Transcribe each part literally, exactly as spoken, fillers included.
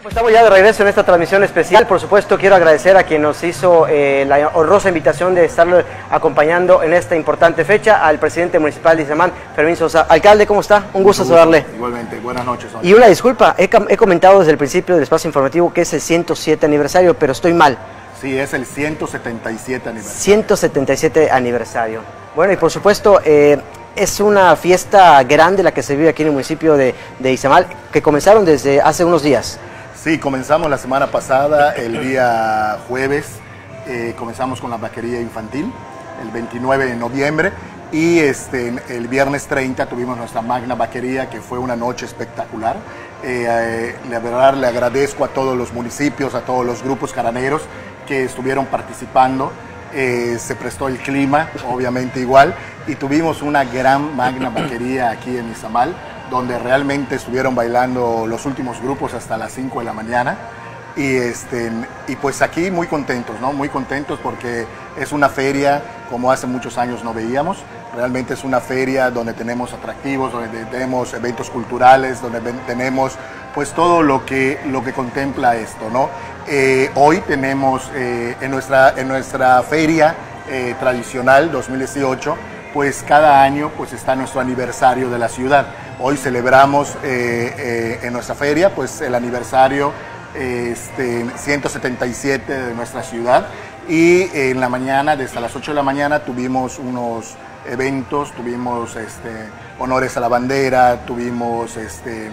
Pues estamos ya de regreso en esta transmisión especial. Por supuesto, quiero agradecer a quien nos hizo eh, la honrosa invitación de estarlo acompañando en esta importante fecha, al presidente municipal de Izamal, Fermín Sosa. Alcalde, ¿cómo está? Un gusto saludarle. Igualmente, buenas noches. Y una disculpa, he, he comentado desde el principio del espacio informativo que es el ciento siete aniversario, pero estoy mal. Sí, es el ciento setenta y siete aniversario. ciento setenta y siete aniversario. Bueno, y por supuesto, eh, es una fiesta grande la que se vive aquí en el municipio de, de Izamal, que comenzaron desde hace unos días. Sí, comenzamos la semana pasada, el día jueves, eh, comenzamos con la vaquería infantil, el veintinueve de noviembre, y este, el viernes treinta tuvimos nuestra magna vaquería, que fue una noche espectacular. Eh, eh, la verdad, le agradezco a todos los municipios, a todos los grupos caraneros que estuvieron participando. Eh, se prestó el clima, obviamente igual, y tuvimos una gran magna vaquería aquí en Izamal, donde realmente estuvieron bailando los últimos grupos hasta las cinco de la mañana. Y, este, y pues aquí muy contentos, ¿no? Muy contentos porque es una feria como hace muchos años no veíamos. Realmente es una feria donde tenemos atractivos, donde tenemos eventos culturales, donde tenemos pues todo lo que, lo que contempla esto, ¿no? Eh, hoy tenemos eh, en, nuestra, en nuestra feria eh, tradicional dos mil dieciocho, pues cada año pues está nuestro aniversario de la ciudad. Hoy celebramos eh, eh, en nuestra feria pues el aniversario eh, este, ciento setenta y siete de nuestra ciudad, y eh, en la mañana, desde las ocho de la mañana, tuvimos unos eventos, tuvimos este, honores a la bandera, tuvimos este,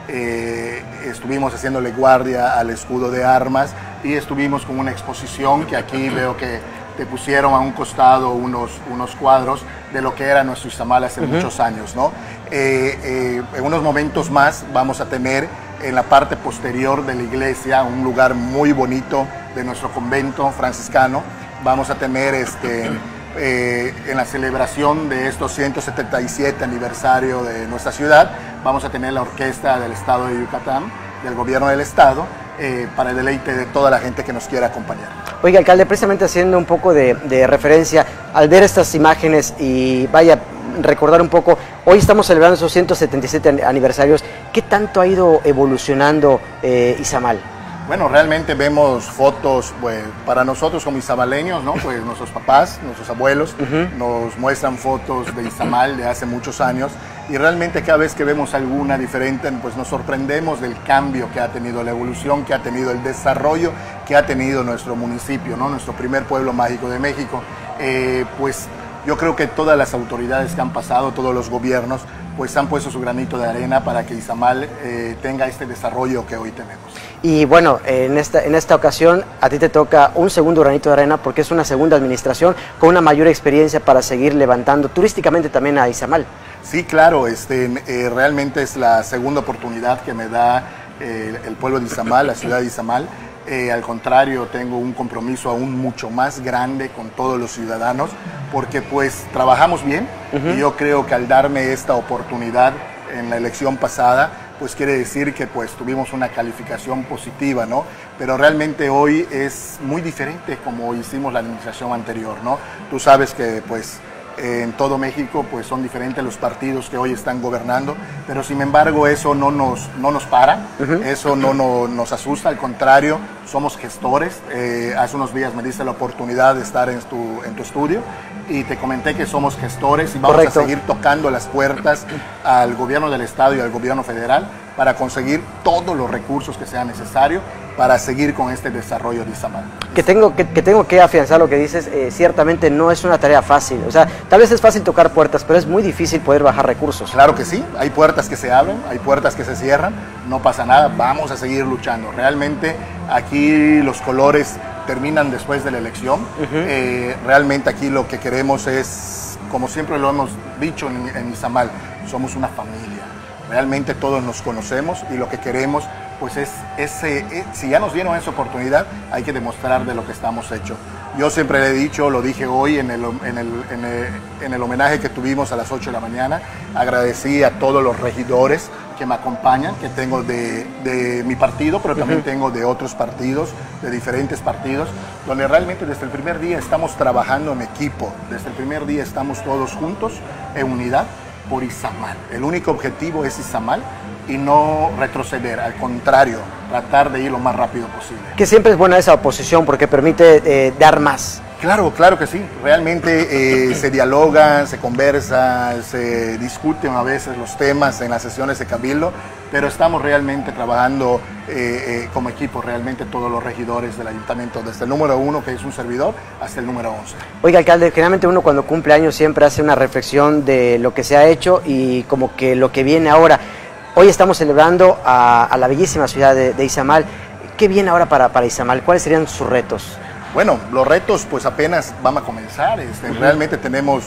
eh, estuvimos haciéndole guardia al escudo de armas, y estuvimos con una exposición que aquí veo que te pusieron a un costado unos, unos cuadros de lo que era nuestro Izamal hace uh-huh. muchos años, ¿no? Eh, eh, en unos momentos más vamos a tener en la parte posterior de la iglesia, un lugar muy bonito de nuestro convento franciscano, vamos a tener este, eh, en la celebración de estos ciento setenta y siete aniversario de nuestra ciudad, vamos a tener la orquesta del estado de Yucatán, del gobierno del estado, eh, para el deleite de toda la gente que nos quiera acompañar. Oiga, alcalde, precisamente haciendo un poco de, de referencia, al ver estas imágenes y vaya, recordar un poco, hoy estamos celebrando esos ciento setenta y siete aniversarios, ¿qué tanto ha ido evolucionando eh, Izamal? Bueno, realmente vemos fotos, pues, para nosotros como izamaleños, ¿no? Pues nuestros papás, nuestros abuelos, uh-huh. nos muestran fotos de Izamal de hace muchos años, y realmente cada vez que vemos alguna diferente, pues nos sorprendemos del cambio que ha tenido, la evolución que ha tenido, el desarrollo que ha tenido nuestro municipio, ¿no? Nuestro primer pueblo mágico de México. Eh, pues yo creo que todas las autoridades que han pasado, todos los gobiernos, pues han puesto su granito de arena para que Izamal eh, tenga este desarrollo que hoy tenemos. Y bueno, en esta, en esta ocasión a ti te toca un segundo granito de arena porque es una segunda administración con una mayor experiencia para seguir levantando turísticamente también a Izamal. Sí, claro, este, eh, realmente es la segunda oportunidad que me da eh, el pueblo de Izamal, la ciudad de Izamal. Eh, al contrario, tengo un compromiso aún mucho más grande con todos los ciudadanos, porque pues trabajamos bien, uh-huh. y yo creo que al darme esta oportunidad en la elección pasada, pues quiere decir que pues tuvimos una calificación positiva, ¿no? Pero realmente hoy es muy diferente como hicimos la administración anterior, ¿no? Tú sabes que pues en todo México pues son diferentes los partidos que hoy están gobernando, pero sin embargo eso no nos, no nos para, uh-huh. eso no, no nos asusta, al contrario, somos gestores. Eh, hace unos días me diste la oportunidad de estar en tu, en tu estudio y te comenté que somos gestores y vamos Correcto. a seguir tocando las puertas al gobierno del estado y al gobierno federal para conseguir todos los recursos que sean necesarios para seguir con este desarrollo de Izamal. Que tengo que, que tengo que afianzar lo que dices, eh, ciertamente no es una tarea fácil, o sea, tal vez es fácil tocar puertas, pero es muy difícil poder bajar recursos. Claro que sí, hay puertas que se abren, hay puertas que se cierran, no pasa nada, vamos a seguir luchando. Realmente aquí los colores terminan después de la elección, uh-huh. eh, realmente aquí lo que queremos es, como siempre lo hemos dicho en, en Izamal, somos una familia, realmente todos nos conocemos y lo que queremos pues es, ese, es, si ya nos dieron esa oportunidad, hay que demostrar de lo que estamos hechos. Yo siempre le he dicho, lo dije hoy en el, en, el, en, el, en el homenaje que tuvimos a las ocho de la mañana, agradecí a todos los regidores que me acompañan, que tengo de, de mi partido, pero también uh-huh. tengo de otros partidos, de diferentes partidos, donde realmente desde el primer día estamos trabajando en equipo, desde el primer día estamos todos juntos, en unidad, por Izamal. El único objetivo es Izamal y no retroceder, al contrario, tratar de ir lo más rápido posible. Que siempre es buena esa oposición porque permite eh, dar más. Claro, claro que sí. Realmente eh, se dialoga, se conversa, se discuten a veces los temas en las sesiones de Cabildo, pero estamos realmente trabajando eh, eh, como equipo, realmente todos los regidores del ayuntamiento, desde el número uno, que es un servidor, hasta el número once. Oiga, alcalde, generalmente uno cuando cumple años siempre hace una reflexión de lo que se ha hecho y como que lo que viene ahora. Hoy estamos celebrando a, a la bellísima ciudad de, de Izamal. ¿Qué viene ahora para, para Izamal? ¿Cuáles serían sus retos? Bueno, los retos pues apenas van a comenzar. Este, uh-huh. Realmente tenemos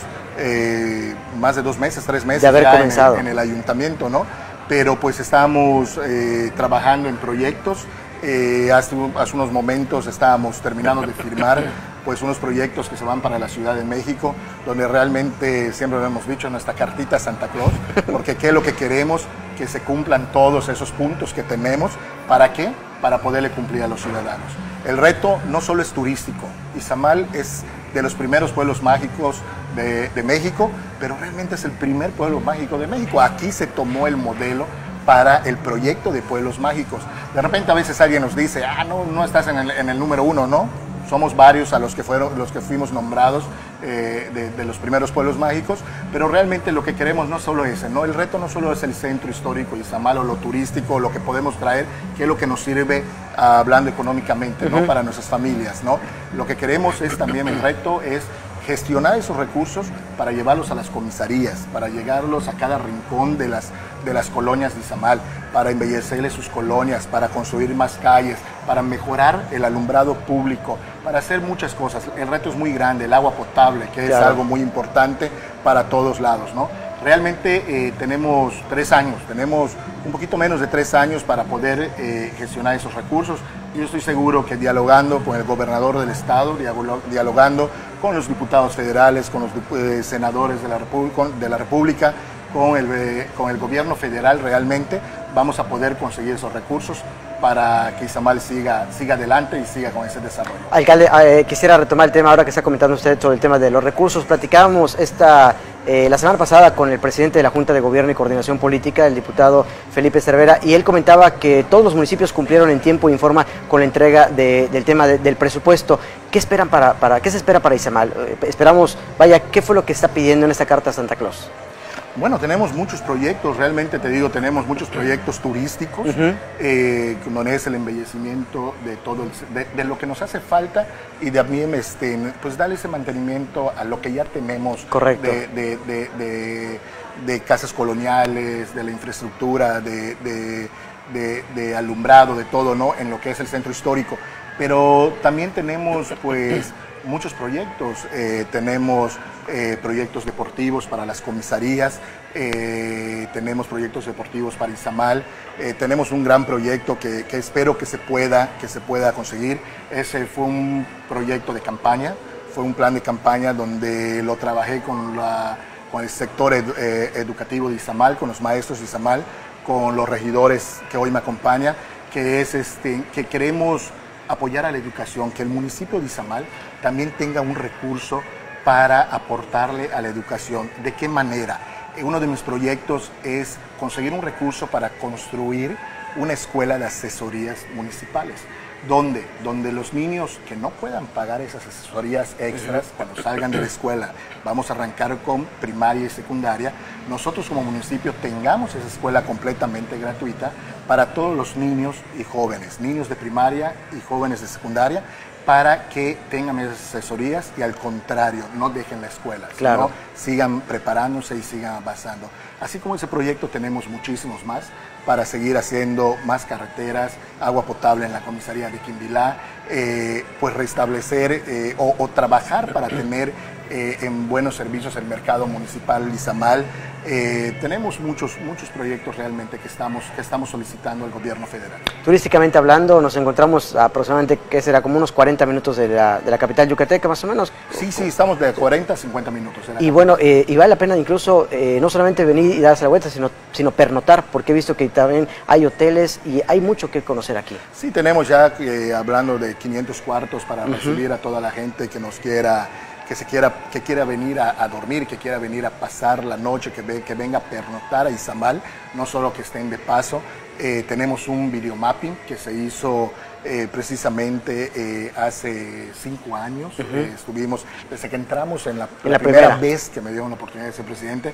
eh, más de dos meses, tres meses de haber ya comenzado. En, el, en el ayuntamiento, ¿no? Pero pues estamos eh, trabajando en proyectos. Eh, hace, hace unos momentos estábamos terminando de firmar pues unos proyectos que se van para la Ciudad de México, donde realmente siempre lo hemos dicho, nuestra cartita a Santa Claus, porque ¿qué es lo que queremos? Que se cumplan todos esos puntos que tenemos. ¿Para qué? Para poderle cumplir a los ciudadanos. El reto no solo es turístico, Izamal es de los primeros pueblos mágicos de, de México, pero realmente es el primer pueblo mágico de México. Aquí se tomó el modelo para el proyecto de pueblos mágicos. De repente a veces alguien nos dice, ah, no, no estás en el, en el número uno, ¿no? Somos varios a los que, fueron, los que fuimos nombrados eh, de, de los primeros pueblos mágicos, pero realmente lo que queremos no solo es ese, ¿no? El reto no solo es el centro histórico Izamal o lo turístico, lo que podemos traer, que es lo que nos sirve uh, hablando económicamente, uh-huh. ¿no? Para nuestras familias, ¿no? Lo que queremos es también, el reto es gestionar esos recursos para llevarlos a las comisarías, para llegarlos a cada rincón de las, de las colonias de Izamal, para embellecerles sus colonias, para construir más calles, para mejorar el alumbrado público, para hacer muchas cosas. El reto es muy grande, el agua potable, que claro. es algo muy importante para todos lados, ¿no? Realmente eh, tenemos tres años, tenemos un poquito menos de tres años para poder eh, gestionar esos recursos. Yo estoy seguro que dialogando con el gobernador del estado, dialogando con los diputados federales, con los eh, senadores de la, de la República, con el, eh, con el gobierno federal, realmente vamos a poder conseguir esos recursos para que Izamal siga, siga adelante y siga con ese desarrollo. Alcalde, eh, quisiera retomar el tema ahora que está comentando usted sobre el tema de los recursos. Platicábamos esta, eh, la semana pasada con el presidente de la Junta de Gobierno y Coordinación Política, el diputado Felipe Cervera, y él comentaba que todos los municipios cumplieron en tiempo y en forma con la entrega de, del tema de, del presupuesto. ¿Qué esperan para, para, qué se espera para Izamal? Eh, esperamos, vaya, ¿qué fue lo que está pidiendo en esta carta a Santa Claus? Bueno, tenemos muchos proyectos, realmente te digo, tenemos muchos proyectos turísticos, uh-huh. eh, donde es el embellecimiento de todo, el, de, de lo que nos hace falta y también este, pues darle ese mantenimiento a lo que ya tenemos. Correcto. De, de, de, de, de casas coloniales, de la infraestructura, de, de, de, de alumbrado, de todo, ¿no? En lo que es el centro histórico. Pero también tenemos, pues, muchos proyectos, eh, tenemos eh, proyectos deportivos para las comisarías, eh, tenemos proyectos deportivos para Izamal, eh, tenemos un gran proyecto que, que espero que se pueda, que se pueda conseguir. Ese fue un proyecto de campaña, fue un plan de campaña donde lo trabajé con, la, con el sector edu, eh, educativo de Izamal, con los maestros de Izamal, con los regidores que hoy me acompañan, que es este, que queremos apoyar a la educación, que el municipio de Izamal también tenga un recurso para aportarle a la educación. ¿De qué manera? Uno de mis proyectos es conseguir un recurso para construir una escuela de asesorías municipales. ¿Dónde? Donde los niños que no puedan pagar esas asesorías extras cuando salgan de la escuela, vamos a arrancar con primaria y secundaria, nosotros como municipio tengamos esa escuela completamente gratuita para todos los niños y jóvenes, niños de primaria y jóvenes de secundaria, para que tengan esas asesorías y al contrario, no dejen la escuela, claro. sino sigan preparándose y sigan avanzando. Así como ese proyecto tenemos muchísimos más para seguir haciendo más carreteras, agua potable en la comisaría de Quimbilá, eh, pues restablecer eh, o, o trabajar para tener eh, en buenos servicios el mercado municipal Izamal. Eh, tenemos muchos, muchos proyectos realmente que estamos, que estamos solicitando al gobierno federal. Turísticamente hablando, nos encontramos aproximadamente, ¿qué será? Como unos cuarenta minutos de la, de la capital yucateca, más o menos. Sí, sí, estamos de cuarenta a cincuenta minutos. Y capital. Bueno, eh, y vale la pena incluso eh, no solamente venir y darse la vuelta, sino, sino pernotar, porque he visto que también hay hoteles y hay mucho que conocer aquí. Sí, tenemos ya, eh, hablando de quinientos cuartos para uh-huh. recibir a toda la gente que nos quiera que se quiera, que quiera venir a, a dormir, que quiera venir a pasar la noche, que, ve, que venga a pernoctar a Izamal, no solo que estén de paso. Eh, tenemos un videomapping que se hizo eh, precisamente eh, hace cinco años. Uh-huh. eh, estuvimos, desde que entramos en la, en la, la primera, primera vez que me dieron la oportunidad de ser presidente,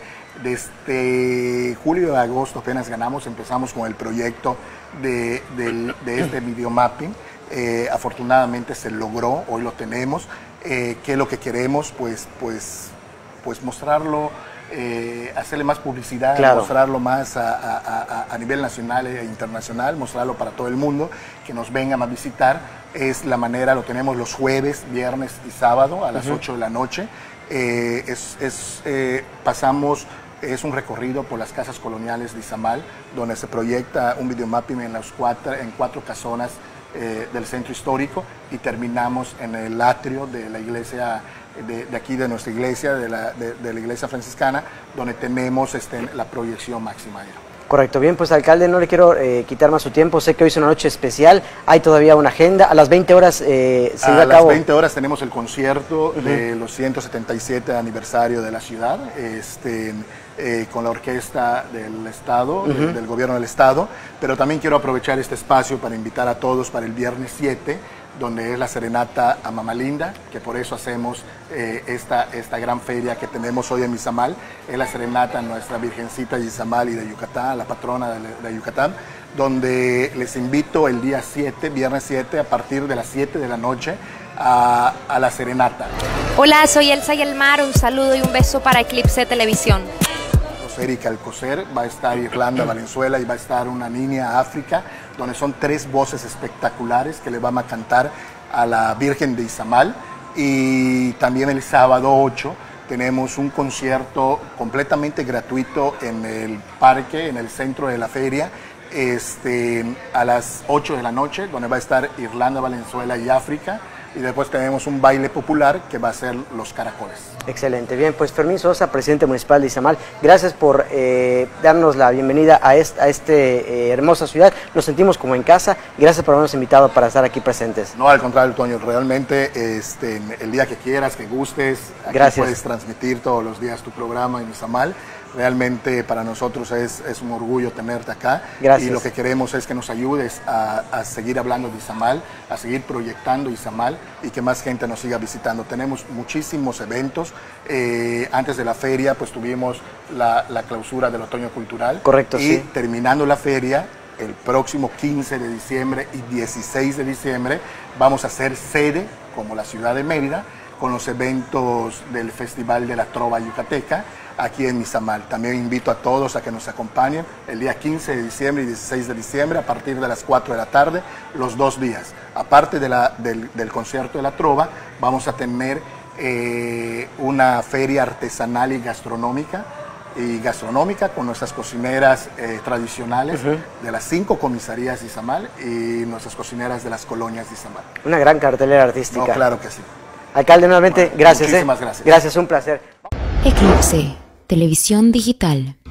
desde julio y agosto apenas ganamos, empezamos con el proyecto de, de, de este videomapping. Eh, afortunadamente se logró, hoy lo tenemos. Eh, ¿Qué es lo que queremos? Pues, pues, pues mostrarlo. Eh, hacerle más publicidad, claro. mostrarlo más a, a, a, a nivel nacional e internacional, mostrarlo para todo el mundo, que nos vengan a visitar. Es la manera, lo tenemos los jueves, viernes y sábado a las uh-huh. ocho de la noche. Eh, es, es, eh, pasamos, es un recorrido por las casas coloniales de Izamal, donde se proyecta un videomapping en, las cuatro, en cuatro casonas eh, del centro histórico y terminamos en el atrio de la iglesia De, de aquí de nuestra iglesia, de la, de, de la iglesia franciscana, donde tenemos este, la proyección máxima. Correcto, bien, pues alcalde, no le quiero eh, quitar más su tiempo, sé que hoy es una noche especial, hay todavía una agenda, a las veinte horas eh, se lleva a cabo. A las veinte horas tenemos el concierto uh-huh. de los ciento setenta y siete aniversario de la ciudad, este, eh, con la orquesta del Estado, uh-huh. de, del gobierno del Estado, pero también quiero aprovechar este espacio para invitar a todos para el viernes siete, donde es la serenata a Mamá Linda, que por eso hacemos eh, esta, esta gran feria que tenemos hoy en Izamal. Es la serenata a nuestra Virgencita de Izamal y de Yucatán, la patrona de, de Yucatán, donde les invito el día siete, viernes siete, a partir de las siete de la noche, a, a la serenata. Hola, soy Elsa Yelmar, un saludo y un beso para Eclipse Televisión. Erika Alcocer, va a estar Irlanda Valenzuela y va a estar una niña África, donde son tres voces espectaculares que le van a cantar a la Virgen de Izamal. Y también el sábado ocho tenemos un concierto completamente gratuito en el parque, en el centro de la feria, este, a las ocho de la noche, donde va a estar Irlanda Valenzuela y África. Y después tenemos un baile popular que va a ser Los Caracoles. Excelente, bien, pues Fermín Sosa, presidente municipal de Izamal, gracias por eh, darnos la bienvenida a esta a este, eh, hermosa ciudad. Nos sentimos como en casa y gracias por habernos invitado para estar aquí presentes. No, al contrario, Toño, realmente este, el día que quieras, que gustes, aquí gracias. Puedes transmitir todos los días tu programa en Izamal. Realmente para nosotros es, es un orgullo tenerte acá. Gracias. Y lo que queremos es que nos ayudes a, a seguir hablando de Izamal, a seguir proyectando Izamal y que más gente nos siga visitando. Tenemos muchísimos eventos. Eh, antes de la feria pues tuvimos la, la clausura del Otoño Cultural. Correcto, y sí. terminando la feria, el próximo quince de diciembre y dieciséis de diciembre vamos a ser sede, como la ciudad de Mérida, con los eventos del Festival de la Trova Yucateca, aquí en Izamal. También invito a todos a que nos acompañen el día quince de diciembre y dieciséis de diciembre a partir de las cuatro de la tarde, los dos días. Aparte de la, del, del concierto de la Trova, vamos a tener eh, una feria artesanal y gastronómica, y gastronómica con nuestras cocineras eh, tradicionales uh-huh. de las cinco comisarías de Izamal y nuestras cocineras de las colonias de Izamal. Una gran cartelera artística. No, claro que sí. Alcalde, nuevamente, bueno, gracias. Muchísimas eh. gracias. Gracias, un placer. Eclipse, televisión digital.